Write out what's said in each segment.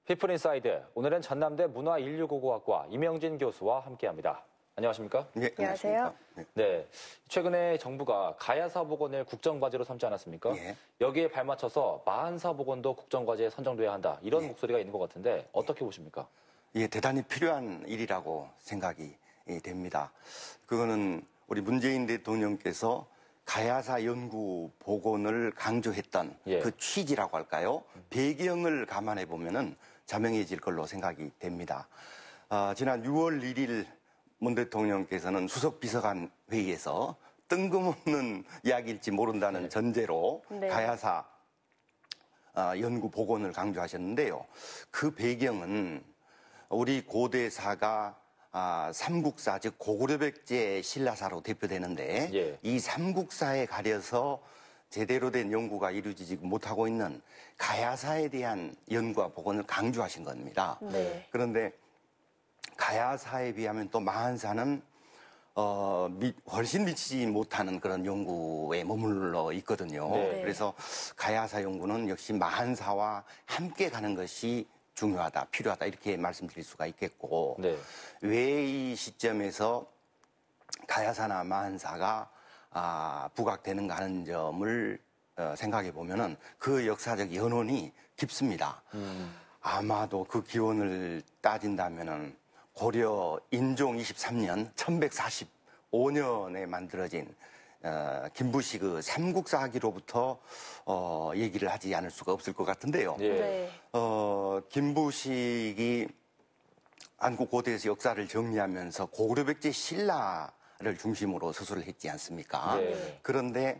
피플 인사이드, 오늘은 전남대 문화인류고고학과 이명진 교수와 함께합니다. 안녕하십니까? 네, 안녕하세요. 네, 최근에 정부가 가야사복원을 국정과제로 삼지 않았습니까? 예. 여기에 발맞춰서 마한사복원도 국정과제에 선정돼야 한다. 이런 예. 목소리가 있는 것 같은데 어떻게 보십니까? 예, 대단히 필요한 일이라고 생각이 됩니다. 그거는 우리 문재인 대통령께서 가야사 연구 복원을 강조했던 예. 그 취지라고 할까요? 배경을 감안해 보면은 자명해질 걸로 생각이 됩니다. 지난 6월 1일 문 대통령께서는 수석 비서관 회의에서 뜬금없는 이야기일지 모른다는 전제로 네. 가야사 연구 복원을 강조하셨는데요. 그 배경은 우리 고대사가 삼국사, 즉 고구려백제 신라사로 대표되는데 예. 이 삼국사에 가려서 제대로 된 연구가 이루어지지 못하고 있는 가야사에 대한 연구와 복원을 강조하신 겁니다. 네. 그런데 가야사에 비하면 또 마한사는 훨씬 미치지 못하는 그런 연구에 머물러 있거든요. 네. 그래서 가야사 연구는 역시 마한사와 함께 가는 것이 중요하다, 필요하다 이렇게 말씀드릴 수가 있겠고 네. 왜 이 시점에서 가야사나 마한사가 부각되는가 하는 점을 생각해 보면은 그 역사적 연원이 깊습니다. 아마도 그 기원을 따진다면은 고려 인종 23년 1145년에 만들어진 김부시 그 삼국사기로부터 얘기를 하지 않을 수가 없을 것 같은데요. 예. 네. 김부식이 한국 고대에서 역사를 정리하면서 고구려백제 신라를 중심으로 서술을 했지 않습니까? 네. 그런데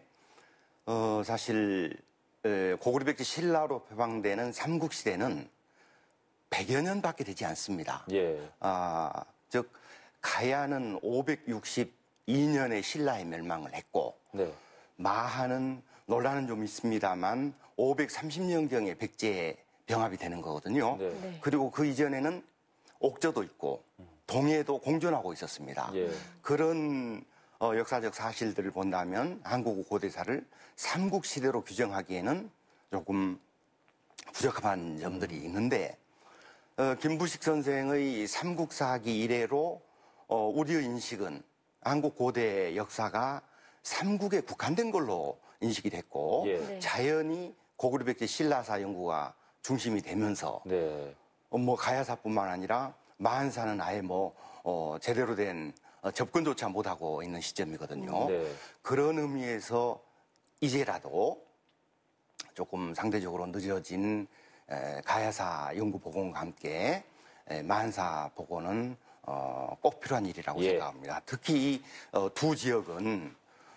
사실 고구려백제 신라로 표방되는 삼국시대는 100여 년밖에 되지 않습니다. 예. 즉 가야는 562년에 신라의 멸망을 했고 네. 마하는 논란은 좀 있습니다만 530년경에 백제 병합이 되는 거거든요. 네. 네. 그리고 그 이전에는 옥저도 있고 동해도 공존하고 있었습니다. 예. 그런 역사적 사실들을 본다면 한국 고대사를 삼국시대로 규정하기에는 조금 부적합한 점들이 있는데 김부식 선생의 삼국사기 이래로 우리의 인식은 한국 고대 역사가 삼국에 국한된 걸로 인식이 됐고 예. 네. 자연히 고구려백제 신라사 연구가 중심이 되면서 네. 가야사뿐만 아니라 마한사는 아예 제대로 된 접근조차 못하고 있는 시점이거든요. 네. 그런 의미에서 이제라도 조금 상대적으로 늦어진 가야사 연구 복원과 함께 마한사 복원은 꼭 필요한 일이라고 예. 생각합니다. 특히 이 두 지역은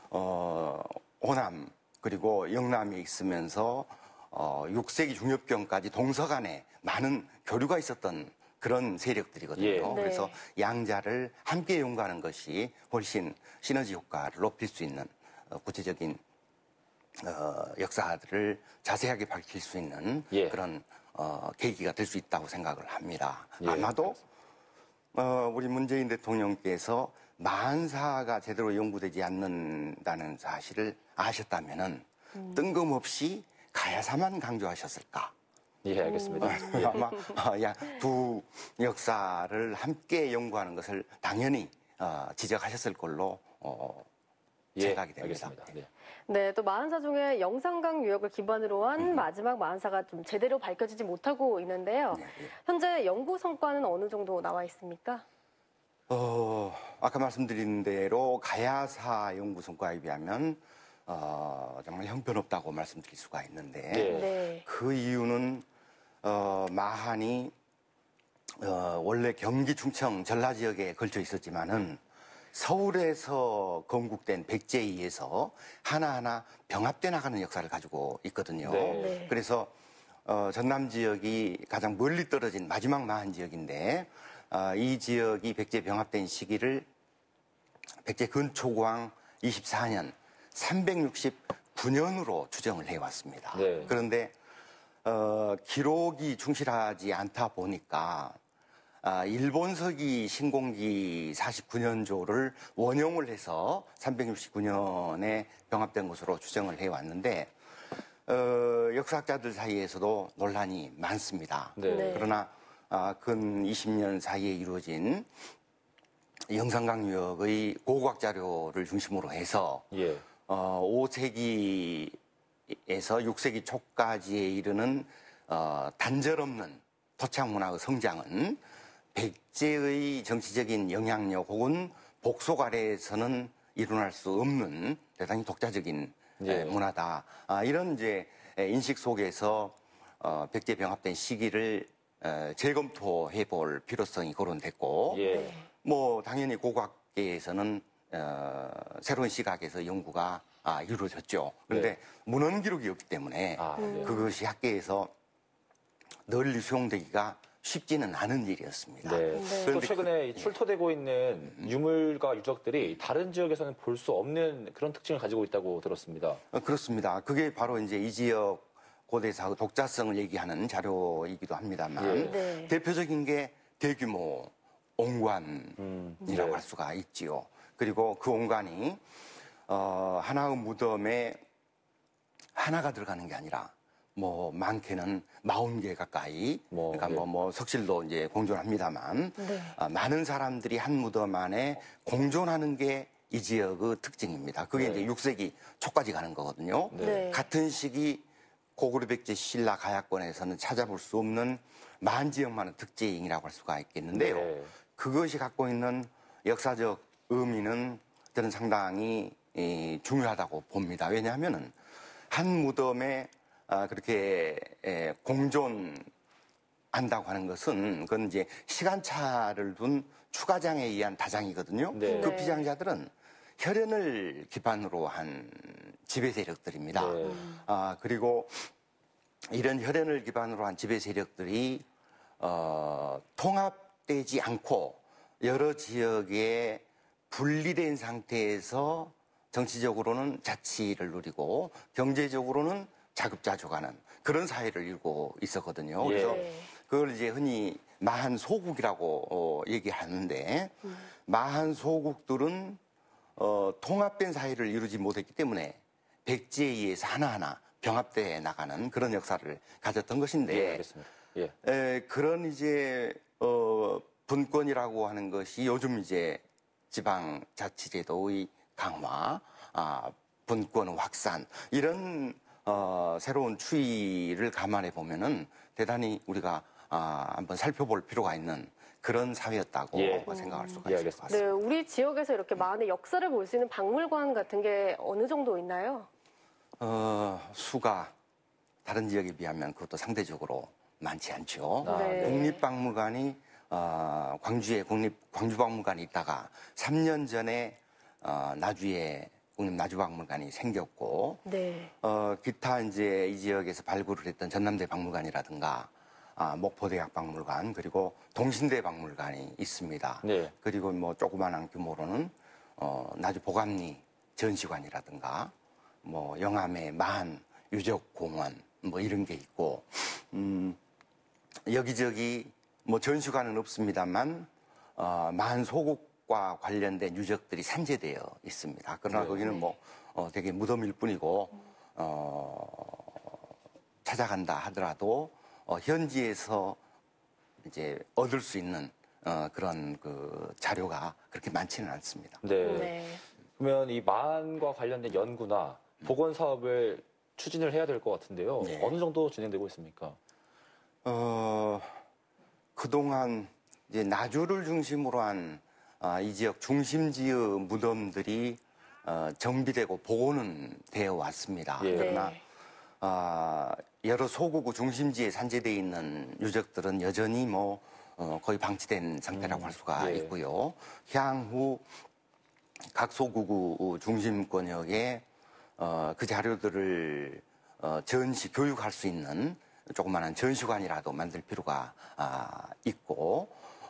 호남 그리고 영남에 있으면서 6세기 중엽경까지 동서간에 많은 교류가 있었던 그런 세력들이거든요. 예. 네. 그래서 양자를 함께 연구하는 것이 훨씬 시너지 효과를 높일 수 있는 구체적인 역사들을 자세하게 밝힐 수 있는 예. 그런 계기가 될 수 있다고 생각을 합니다. 예, 아마도 우리 문재인 대통령께서 마한사가 제대로 연구되지 않는다는 사실을 아셨다면은 뜬금없이 가야사만 강조하셨을까? 예, 알겠습니다. 예. 아마 두 역사를 함께 연구하는 것을 당연히 지적하셨을 걸로 생각이 됩니다. 알겠습니다. 네. 네, 또 마한사 중에 영산강 유역을 기반으로 한 마지막 마한사가 좀 제대로 밝혀지지 못하고 있는데요. 네, 네. 현재 연구 성과는 어느 정도 나와 있습니까? 아까 말씀드린 대로 가야사 연구 성과에 비하면 정말 형편없다고 말씀드릴 수가 있는데 네. 네. 그 이유는 마한이 원래 경기 충청 전라 지역에 걸쳐 있었지만은 서울에서 건국된 백제에 의해서 하나하나 병합돼 나가는 역사를 가지고 있거든요. 네. 네. 그래서 전남 지역이 가장 멀리 떨어진 마지막 마한 지역인데 이 지역이 백제 병합된 시기를 백제 근초광 24년 369년으로 추정을 해왔습니다. 네. 그런데 기록이 충실하지 않다 보니까 일본서기 신공기 49년조를 원용을 해서 369년에 병합된 것으로 추정을 해왔는데 역사학자들 사이에서도 논란이 많습니다. 네. 네. 그러나 근 20년 사이에 이루어진 영산강 유역의 고고학 자료를 중심으로 해서 예. 5세기에서 6세기 초까지에 이르는 단절 없는 토착 문화의 성장은 백제의 정치적인 영향력 혹은 복속 아래에서는 일어날 수 없는 대단히 독자적인 예. 문화다. 이런 이제 인식 속에서 백제 병합된 시기를 재검토해 볼 필요성이 거론됐고, 예. 뭐 당연히 고고학계에서는 새로운 시각에서 연구가 이루어졌죠. 그런데 네. 문헌 기록이 없기 때문에 네. 그것이 학계에서 널리 수용되기가 쉽지는 않은 일이었습니다. 네. 네. 또 최근에 이 출토되고 있는 유물과 유적들이 다른 지역에서는 볼 수 없는 그런 특징을 가지고 있다고 들었습니다. 그렇습니다. 그게 바로 이제 이 지역 고대사의 독자성을 얘기하는 자료이기도 합니다만 예. 네. 대표적인 게 대규모 옹관이라고 네. 할 수가 있지요. 그리고 그 옹관이 하나의 무덤에 하나가 들어가는 게 아니라 뭐 많게는 40개 가까이 그러니까 예. 뭐 석실도 이제 공존합니다만 네. 많은 사람들이 한 무덤 안에 공존하는 게 이 지역의 특징입니다. 그게 네. 이제 6세기 초까지 가는 거거든요. 네. 같은 시기 고구려 백제 신라 가야권에서는 찾아볼 수 없는 만지역만의 특징이라고 할 수가 있겠는데요. 네. 그것이 갖고 있는 역사적 의미는 저는 상당히 중요하다고 봅니다. 왜냐하면은 한 무덤에 그렇게 공존한다고 하는 것은 그건 이제 시간차를 둔 추가장에 의한 다장이거든요. 네. 그 비장자들은 혈연을 기반으로 한 지배 세력들입니다. 네. 그리고 이런 혈연을 기반으로 한 지배 세력들이 통합되지 않고 여러 지역에 분리된 상태에서 정치적으로는 자치를 누리고 경제적으로는 자급자족하는 그런 사회를 이루고 있었거든요. 예. 그래서 네. 그걸 이제 흔히 마한소국이라고 얘기하는데 마한소국들은 통합된 사회를 이루지 못했기 때문에 백제에 의해서 하나하나 병합돼 나가는 그런 역사를 가졌던 것인데 예, 알겠습니다. 예. 그런 이제 분권이라고 하는 것이 요즘 이제 지방자치제도의 강화, 분권 확산 이런 새로운 추이를 감안해 보면은 대단히 우리가 한번 살펴볼 필요가 있는 그런 사회였다고 예. 생각할 수가 예, 있을 것 알겠습니다. 네, 같습니다. 우리 지역에서 이렇게 많은 역사를 볼 수 있는 박물관 같은 게 어느 정도 있나요? 수가 다른 지역에 비하면 그것도 상대적으로 많지 않죠. 네. 국립박물관이 광주에 광주박물관이 있다가 3년 전에 나주에 국립나주박물관이 생겼고 네. 기타 이제 이 지역에서 발굴을 했던 전남대 박물관이라든가 목포대학박물관 그리고 동신대 박물관이 있습니다. 네. 그리고 뭐 조그마한 규모로는 나주 보감리 전시관이라든가 뭐 영암의 마한 유적공원 뭐 이런 게 있고 여기저기 뭐 전시관은 없습니다만 마한 소국과 관련된 유적들이 산재되어 있습니다. 그러나 네. 거기는 뭐 되게 무덤일 뿐이고 찾아간다 하더라도 현지에서 이제 얻을 수 있는 그런 그 자료가 그렇게 많지는 않습니다. 네. 네. 그러면 이 마한과 관련된 연구나 복원 사업을 추진을 해야 될 것 같은데요. 네. 어느 정도 진행되고 있습니까? 그동안 이제 나주를 중심으로 한 이 지역 중심지의 무덤들이 정비되고 복원은 되어 왔습니다. 예. 그러나 네. 여러 소구구 중심지에 산재되어 있는 유적들은 여전히 뭐 거의 방치된 상태라고 할 수가 예. 있고요. 향후 각 소구구 중심권역에 그 자료들을 전시 교육할 수 있는 조그마한 전시관이라도 만들 필요가 있고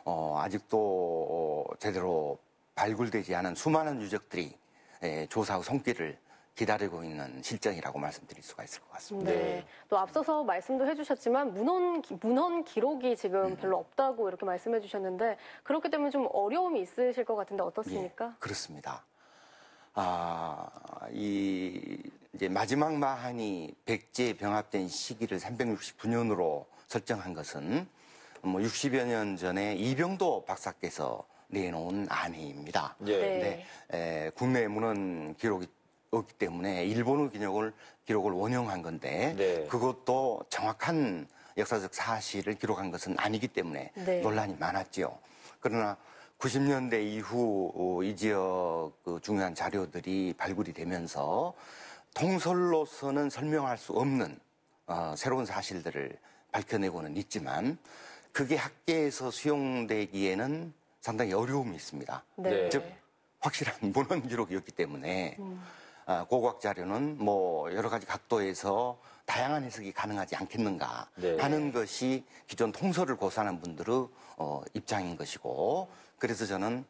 아직도 제대로 발굴되지 않은 수많은 유적들이 조사의 손길을 기다리고 있는 실정이라고 말씀드릴 수가 있을 것 같습니다. 네. 네. 또 앞서서 말씀도 해주셨지만 문헌 기록이 지금 별로 없다고 이렇게 말씀해 주셨는데 그렇기 때문에 좀 어려움이 있으실 것 같은데 어떻습니까? 예, 그렇습니다. 이 이제 마지막 마한이 백제 병합된 시기를 369년으로 설정한 것은 뭐 60여 년 전에 이병도 박사께서 내놓은 안회입니다. 예. 근데 국내 문헌 기록이 없기 때문에 일본의 기록을 원용한 건데 네. 그것도 정확한 역사적 사실을 기록한 것은 아니기 때문에 네. 논란이 많았죠. 그러나 90년대 이후 이 지역 그 중요한 자료들이 발굴이 되면서 통설로서는 설명할 수 없는 새로운 사실들을 밝혀내고는 있지만 그게 학계에서 수용되기에는 상당히 어려움이 있습니다. 네. 즉 확실한 문헌 기록이었기 때문에 고고학 자료는 뭐 여러 가지 각도에서 다양한 해석이 가능하지 않겠는가 네. 하는 것이 기존 통설을 고수하는 분들의 입장인 것이고 그래서 저는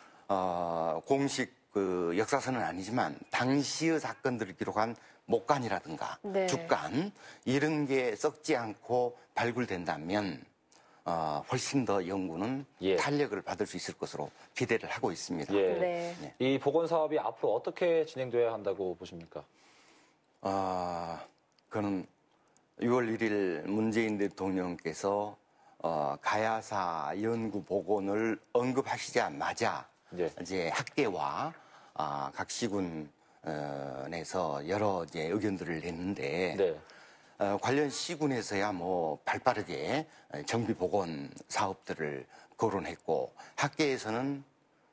공식 그 역사서는 아니지만 당시의 사건들을 기록한 목간이라든가 네. 죽간 이런 게 썩지 않고 발굴된다면 훨씬 더 연구는 예. 탄력을 받을 수 있을 것으로 기대를 하고 있습니다. 예. 네. 이 복원 사업이 앞으로 어떻게 진행돼야 한다고 보십니까? 그는 6월 1일 문재인 대통령께서 가야사 연구 복원을 언급하시자마자 예. 이제 학계와 각 시군에서 여러 이제 의견들을 냈는데 네. 관련 시군에서야 뭐 발빠르게 정비 복원 사업들을 거론했고 학계에서는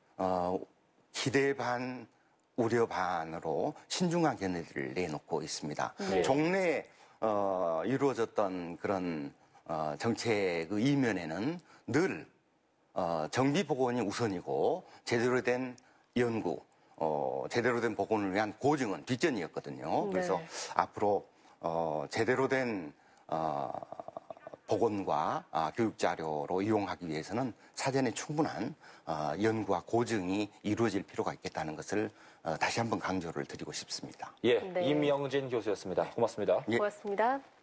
기대 반 우려 반으로 신중한 견해들을 내놓고 있습니다. 네. 종래에 이루어졌던 그런 정책의 이면에는 늘 정비 복원이 우선이고 제대로 된 연구, 제대로 된 복원을 위한 고증은 뒷전이었거든요. 그래서 네. 앞으로 제대로 된 복원과 교육 자료로 이용하기 위해서는 사전에 충분한 연구와 고증이 이루어질 필요가 있겠다는 것을 다시 한번 강조를 드리고 싶습니다. 예. 네. 임영진 교수였습니다. 고맙습니다. 예. 고맙습니다.